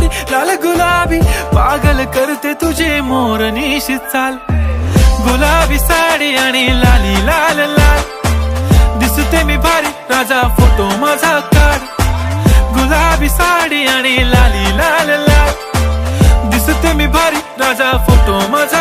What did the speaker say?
माझी लाल गुलाबी, पागल करते तुझे मोरनीशी चाल. गुलाबी साडी आणि लाली लाल लाल, दिसते मी भारी राजा फोटो माझा काढ. गुलाबी साडी आणि लाली लाल लाल, दिसते मी भारी राजा फोटो माझा